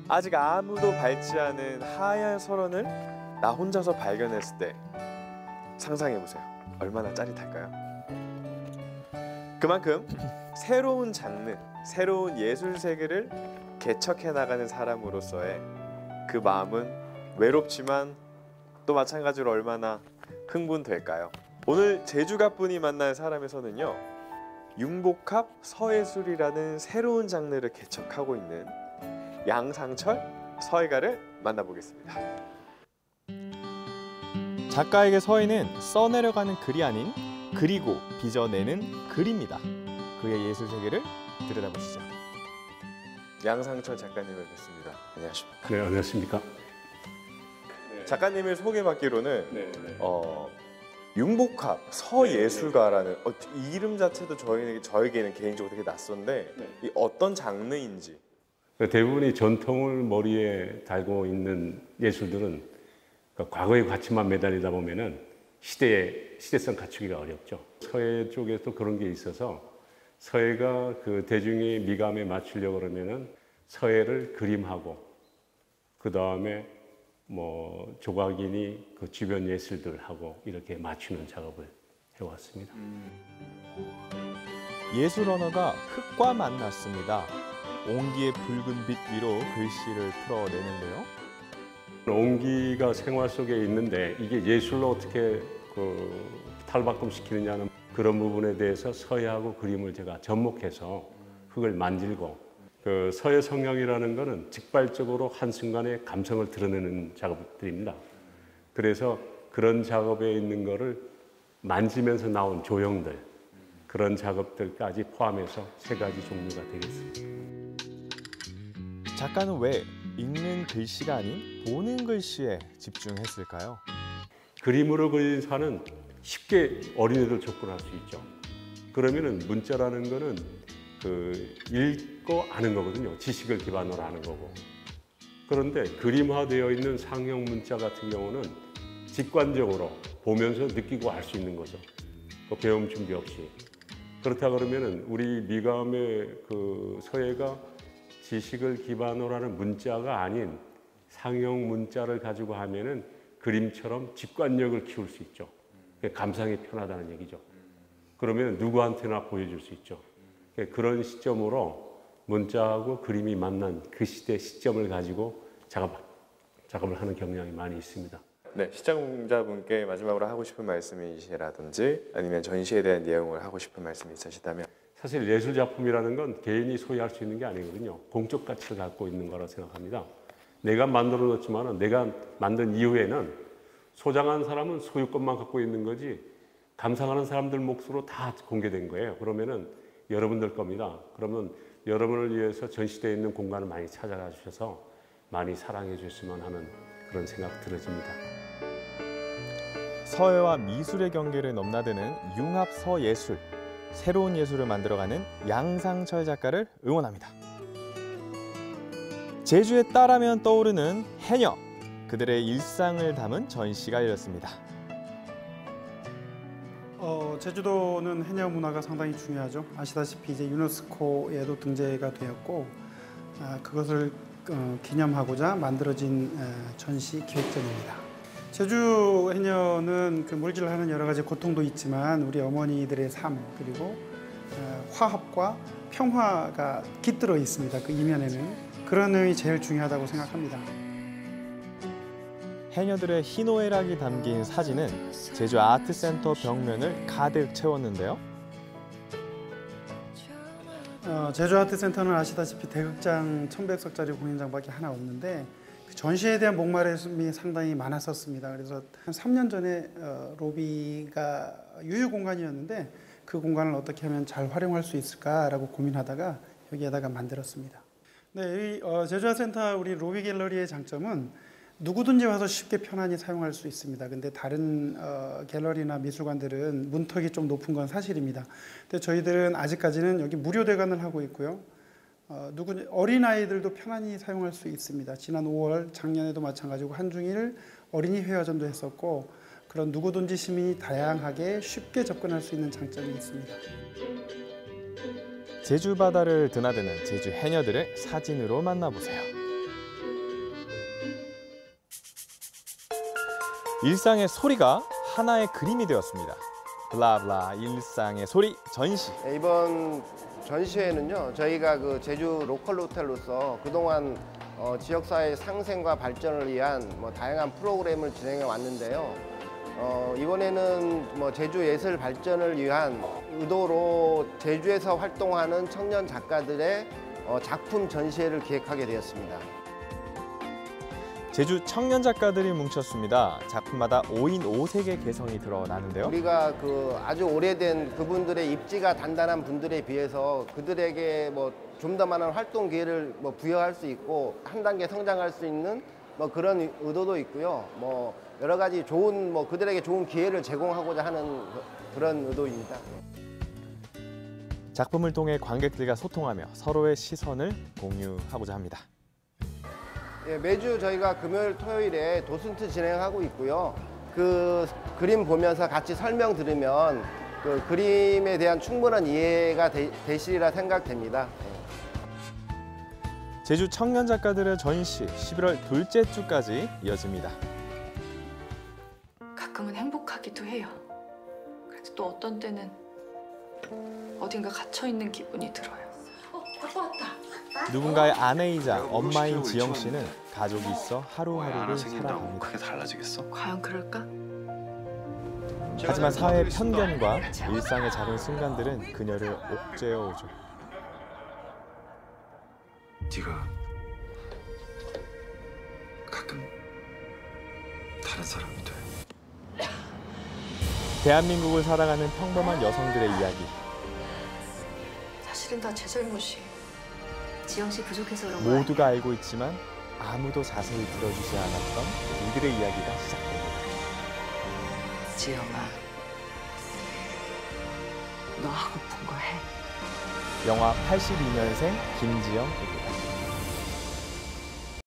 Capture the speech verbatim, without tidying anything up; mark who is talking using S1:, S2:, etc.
S1: 아직 아무도 밟지 않은 하얀 설원을 나 혼자서 발견했을 때 상상해보세요. 얼마나 짜릿할까요? 그만큼 새로운 장르, 새로운 예술 세계를 개척해 나가는 사람으로서의 그 마음은 외롭지만 또 마찬가지로 얼마나 흥분될까요? 오늘 제주가뿐이 만난 사람에서는요, 융복합 서예술이라는 새로운 장르를 개척하고 있는 양상철 서예가를 만나보겠습니다. 작가에게 서예는 써내려가는 글이 아닌 그리고 빚어내는 글입니다. 그의 예술 세계를 들여다보시죠. 양상철 작가님을 뵙습니다. 안녕하십니까?
S2: 네, 안녕하십니까?
S1: 작가님을 소개받기로는
S2: 네, 네.
S1: 어, 융복합 서예술가라는 어, 이 이름 자체도 저에게, 저에게는 개인적으로 되게 낯선데
S2: 네.
S1: 이 어떤 장르인지.
S2: 대부분이 전통을 머리에 달고 있는 예술들은 그러니까 과거의 가치만 매달리다 보면은 시대의 시대성 갖추기가 어렵죠. 서예 쪽에서 그런 게 있어서 서예가 그 대중의 미감에 맞추려고 그러면은 서예를 그림하고 그 다음에 뭐 조각이니 그 주변 예술들하고 이렇게 맞추는 작업을 해왔습니다.
S1: 음.
S3: 예술 언어가 흙과 만났습니다. 옹기의 붉은 빛 위로 글씨를 풀어내는데요.
S2: 옹기가 생활 속에 있는데 이게 예술로 어떻게 그 탈바꿈시키느냐는 그런 부분에 대해서 서예하고 그림을 제가 접목해서 흙을 만들고, 그 서예 성형이라는 거는 직발적으로 한순간에 감성을 드러내는 작업들입니다. 그래서 그런 작업에 있는 거를 만지면서 나온 조형들, 그런 작업들까지 포함해서 세 가지 종류가 되겠습니다.
S3: 작가는 왜 읽는 글씨가 아닌 보는 글씨에 집중했을까요?
S2: 그림으로 그린 산은 쉽게 어린이들 접근할 수 있죠. 그러면은 문자라는 거는 그 읽고 아는 거거든요. 지식을 기반으로 하는 거고. 그런데 그림화되어 있는 상형 문자 같은 경우는 직관적으로 보면서 느끼고 알 수 있는 거죠. 그 배움 준비 없이. 그렇다 그러면은 우리 미감의 그 서예가 지식을 기반으로 하는 문자가 아닌 상형 문자를 가지고 하면은 그림처럼 직관력을 키울 수 있죠. 감상이 편하다는 얘기죠. 그러면 누구한테나 보여줄 수 있죠. 그런 시점으로 문자하고 그림이 만난 그 시대 시점을 가지고 작업, 작업을 하는 경향이 많이 있습니다.
S1: 네, 시청자분께 마지막으로 하고 싶은 말씀이시라든지 아니면 전시에 대한 내용을 하고 싶은 말씀이 있으시다면.
S2: 사실 예술 작품이라는 건 개인이 소유할 수 있는 게 아니거든요. 공적 가치를 갖고 있는 거라고 생각합니다. 내가 만들어 놓지만 내가 만든 이후에는 소장한 사람은 소유권만 갖고 있는 거지 감상하는 사람들 몫으로 다 공개된 거예요. 그러면은 여러분들 겁니다. 그러면 여러분을 위해서 전시되어 있는 공간을 많이 찾아가 주셔서 많이 사랑해 주셨으면 하는 그런 생각 들어집니다.
S3: 서예와 미술의 경계를 넘나드는 융합 서예술. 새로운 예술을 만들어가는 양상철 작가를 응원합니다. 제주에 딸하면 떠오르는 해녀. 그들의 일상을 담은 전시가 열렸습니다.
S4: 어, 제주도는 해녀 문화가 상당히 중요하죠. 아시다시피 이제 유네스코에도 등재가 되었고, 아, 그것을 어, 기념하고자 만들어진 에, 전시 기획전입니다. 제주 해녀는 그 물질하는 여러 가지 고통도 있지만 우리 어머니들의 삶 그리고 에, 화합과 평화가 깃들어 있습니다. 그 이면에는 그런 점이 제일 중요하다고 생각합니다.
S3: 해녀들의 희노애락이 담긴 사진은 제주 아트센터 벽면을 가득 채웠는데요.
S4: 어, 제주 아트센터는 아시다시피 대극장 천백 석짜리 공연장밖에 하나 없는데 그 전시에 대한 목마름이 상당히 많았었습니다. 그래서 한 삼 년 전에 어, 로비가 유휴 공간이었는데 그 공간을 어떻게 하면 잘 활용할 수 있을까라고 고민하다가 여기에다가 만들었습니다. 네, 이 어, 제주 아트센터 우리 로비 갤러리의 장점은 누구든지 와서 쉽게 편안히 사용할 수 있습니다. 근데 다른 어, 갤러리나 미술관들은 문턱이 좀 높은 건 사실입니다. 근데 저희들은 아직까지는 여기 무료 대관을 하고 있고요. 어, 누구 어린 아이들도 편안히 사용할 수 있습니다. 지난 오월 작년에도 마찬가지고 한중일 어린이 회화전도 했었고 그런 누구든지 시민이 다양하게 쉽게 접근할 수 있는 장점이 있습니다.
S3: 제주 바다를 드나드는 제주 해녀들을 사진으로 만나보세요. 일상의 소리가 하나의 그림이 되었습니다. 블라블라 일상의 소리 전시.
S5: 네, 이번 전시회는요, 저희가 그 제주 로컬 호텔로서 그동안 어, 지역사회 상생과 발전을 위한 뭐 다양한 프로그램을 진행해 왔는데요. 어, 이번에는 뭐 제주 예술 발전을 위한 의도로 제주에서 활동하는 청년 작가들의 어, 작품 전시회를 기획하게 되었습니다.
S3: 제주 청년 작가들이 뭉쳤습니다. 작품마다 오 인 오 색의 개성이 드러나는데요.
S5: 우리가 그 아주 오래된 그분들의 입지가 단단한 분들에 비해서 그들에게 뭐 좀 더 많은 활동 기회를 뭐 부여할 수 있고 한 단계 성장할 수 있는 뭐 그런 의도도 있고요. 뭐 여러 가지 좋은 뭐 그들에게 좋은 기회를 제공하고자 하는 그런 의도입니다.
S3: 작품을 통해 관객들과 소통하며 서로의 시선을 공유하고자 합니다.
S5: 예, 매주 저희가 금요일, 토요일에 도슨트 진행하고 있고요. 그 그림 보면서 같이 설명 들으면 그 그림에 대한 충분한 이해가 되, 되시리라 생각됩니다.
S3: 제주 청년 작가들의 전시 십일월 둘째 주까지 이어집니다.
S6: 가끔은 행복하기도 해요. 그래도 또 어떤 때는 어딘가 갇혀있는 기분이 들어요. 어, 아빠 왔다.
S3: 누군가의 아내이자 엄마인 지영 씨는 가족이 있어 하루하루를
S7: 하나 생긴다고
S3: 살아갑니다.
S7: 크게 달라지겠어?
S6: 과연 그럴까?
S3: 하지만 사회의 편견과 일상의 작은 순간들은 그녀를 옥죄어 오죠.
S7: 네가 가끔 다른 사람이 돼.
S3: 대한민국을 사랑하는 평범한 여성들의 이야기.
S6: 사실은 다 제 잘못이에요.
S8: 지영 씨 부족해서 그런 거야.
S3: 모두가 알고 있지만 아무도 자세히 들어주지 않았던 이들의 이야기가 시작됩니다.
S8: 지영아, 너 하고픈 거 해.
S3: 영화 팔십이 년생 김지영입니다.